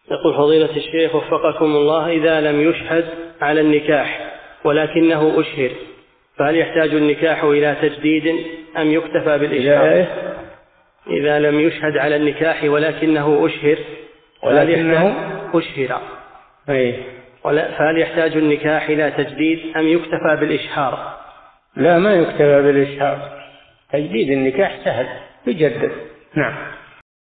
يقول فضيلة الشيخ وفقكم الله، إذا لم يشهد على النكاح ولكنه أشهر، فهل يحتاج النكاح إلى تجديد أم يكتفى بالإشهار؟ إذا لم يشهد على النكاح ولكنه أشهر فهل يحتاج النكاح إلى تجديد أم يكتفى بالإشهار؟ لا، ما يكتفى بالإشهار، تجديد النكاح سهل يجدد. نعم.